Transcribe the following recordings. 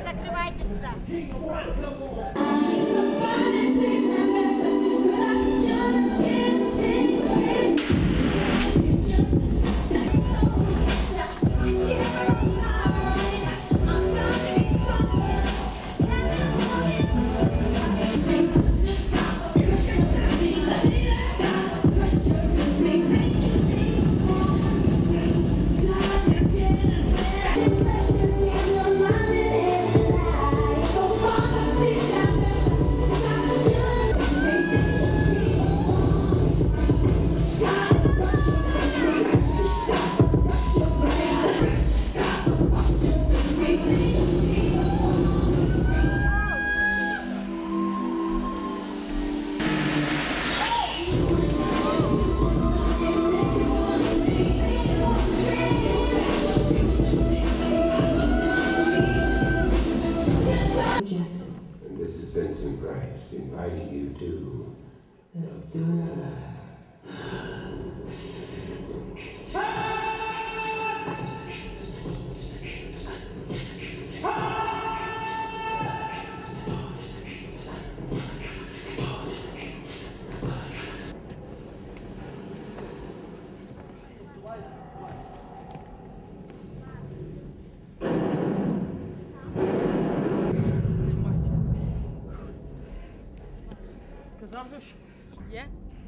закрывайте сюда. Vincent Price inviting you to the thriller. Казав же ж? Є?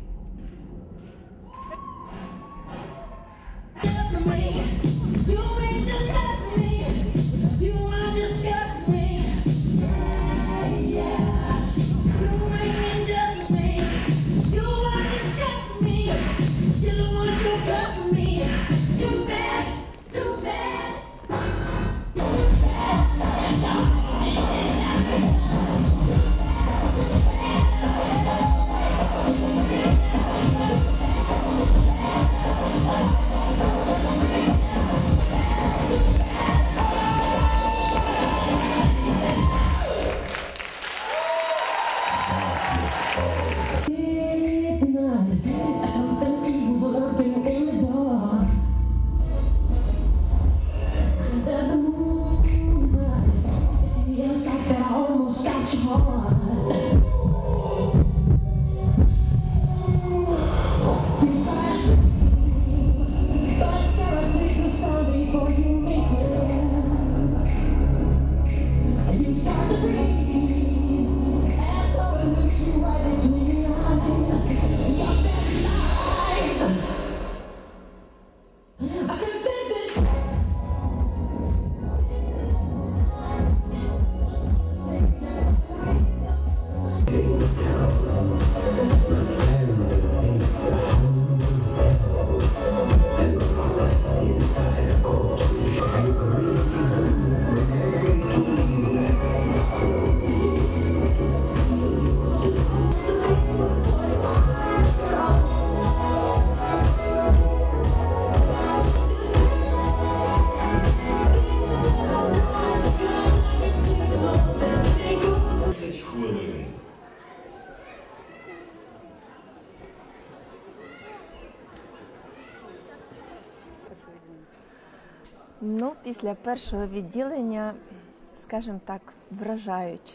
Ну, після першого відділення, скажімо так, вражаюче.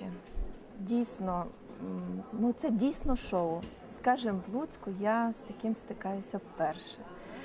Дійсно, ну це дійсно шоу. Скажімо, в Луцьку я з таким стикаюся вперше.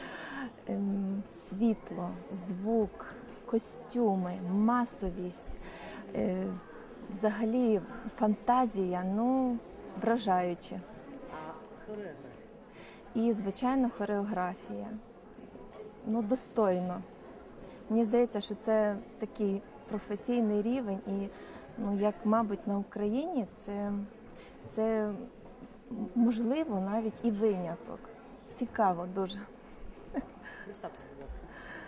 Світло, звук, костюми, масовість, взагалі фантазія, ну, вражаюче. А хореографія? І, звичайно, хореографія. Ну, достойно. Мені здається, що це такий професійний рівень і, ну, як, мабуть, на Україні це можливо навіть і виняток. Цікаво дуже. Представтеся, будь ласка.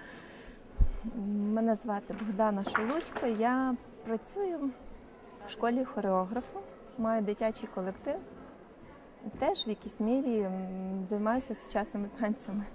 Мене звати Богдана Шелудько, я працюю в школі хореографу, маю дитячий колектив і теж в якійсь мірі займаюся сучасними танцями.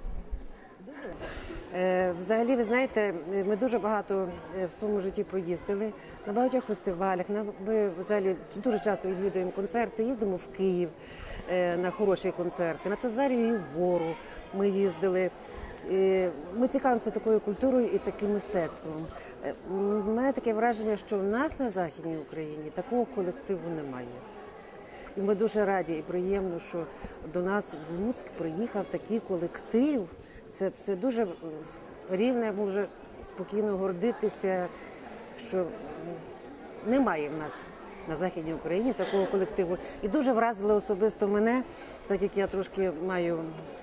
Взагалі, ви знаєте, ми дуже багато в своєму житті поїздили, на багатьох фестивалях, ми взагалі дуже часто відвідуємо концерти, їздимо в Київ на хороші концерти, на Тазарію і Вору ми їздили. Ми цікавимося такою культурою і таким мистецтвом. У мене таке враження, що в нас на Західній Україні такого колективу немає. І ми дуже раді і приємно, що до нас в Луцьк приїхав такий колектив. Це дуже рівне, може спокійно гордитися, що немає в нас на Західній Україні такого колективу. І дуже вразило особисто мене, так як я трошки маю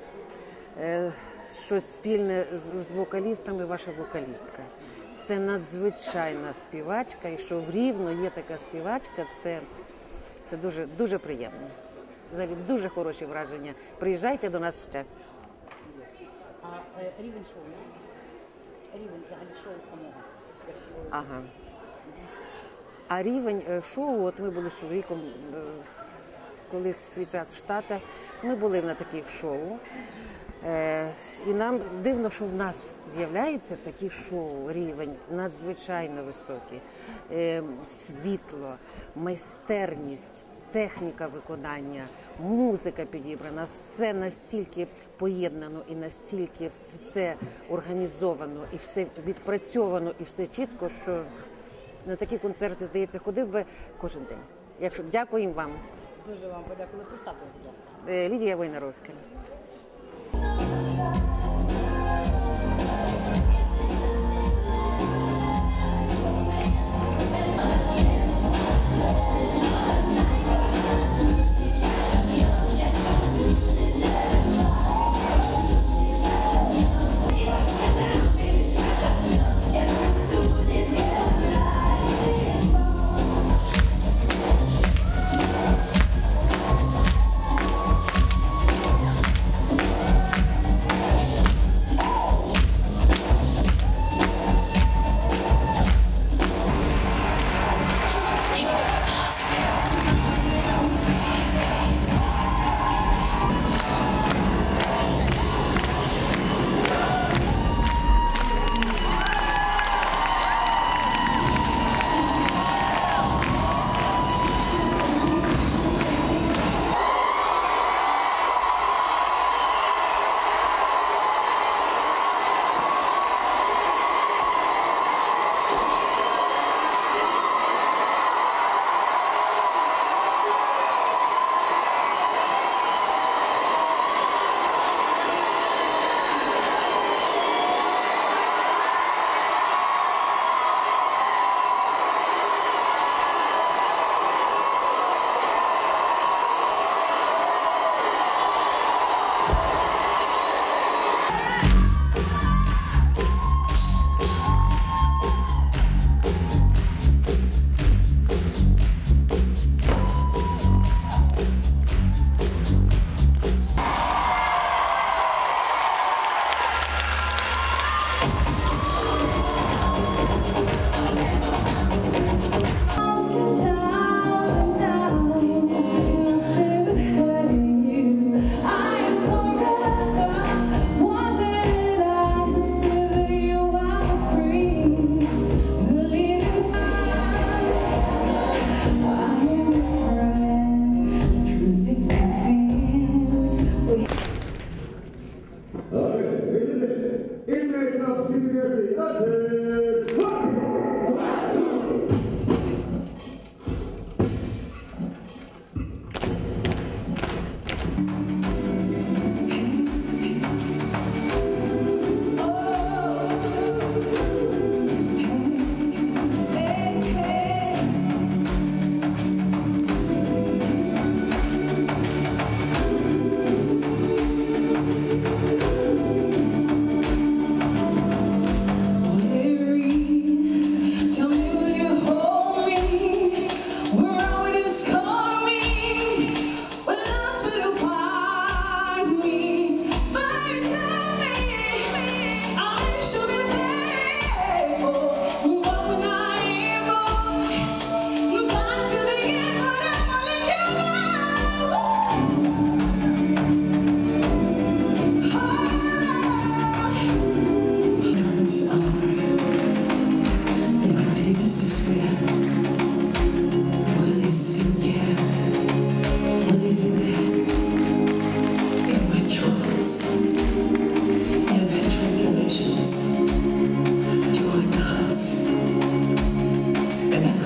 щось спільне з вокалістами, ваша вокалістка. Це надзвичайна співачка, і що в Рівно є така співачка, це дуже, дуже приємно. Взагалі дуже хороші враження. Приїжджайте до нас ще. А рівень шоу? Рівень взагалі шоу самого? Ага. А рівень шоу, от ми були з чоловіком колись в свій час в Штатах, ми були на таких шоу. І нам дивно, що в нас з'являються такі шоу, рівень надзвичайно високий. Світло, майстерність, техніка виконання, музика підібрана, все настільки поєднано і настільки все організовано, і все відпрацьовано, і все чітко, що на такі концерти, здається, ходив би кожен день. Якщо дякуємо вам. Дуже вам подякую. Представте, будь ласка. Лідія Войнаровська.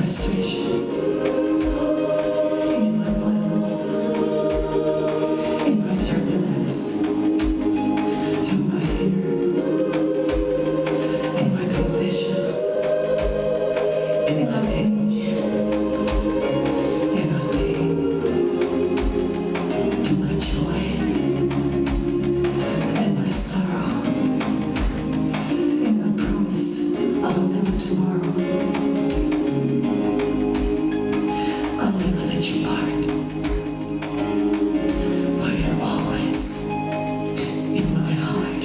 frustrations, in my violence, in my turbulence, to my fear, in my confessions, in my age, in my pain, to my joy, and my sorrow, in the promise of a better tomorrow. I'll never let you part, for you're always in my heart.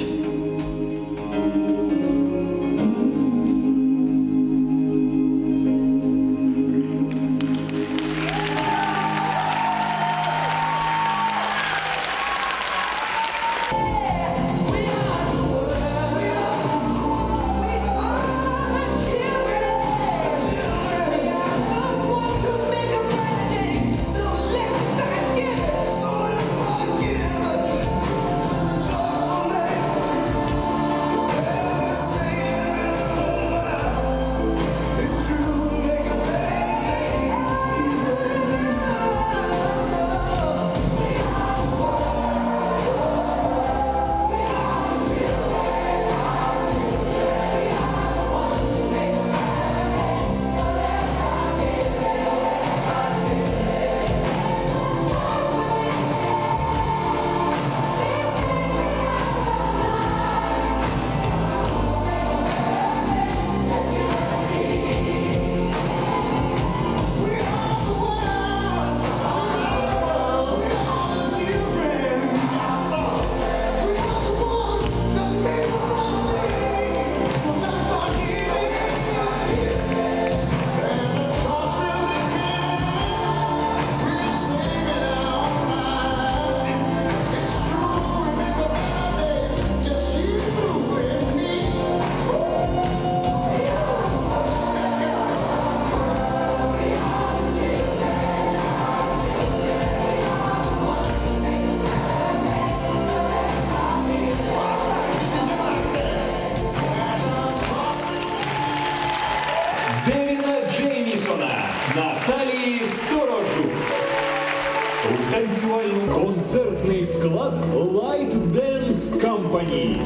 Девіна Джеймісона, Наталії Сторожук. У танцювальному концертний склад Light Dance Company.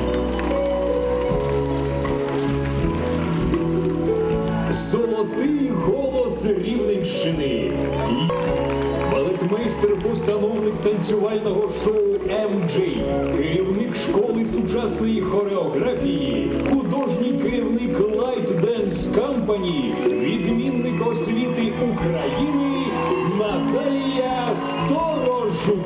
Золотий голос Рівненщини. Балетмейстер-постановник танцювального шоу «МД», керівник школи сучасної хореографії, художній керівник Light Dance Company, відмінник освіти України Наталія Сторожук.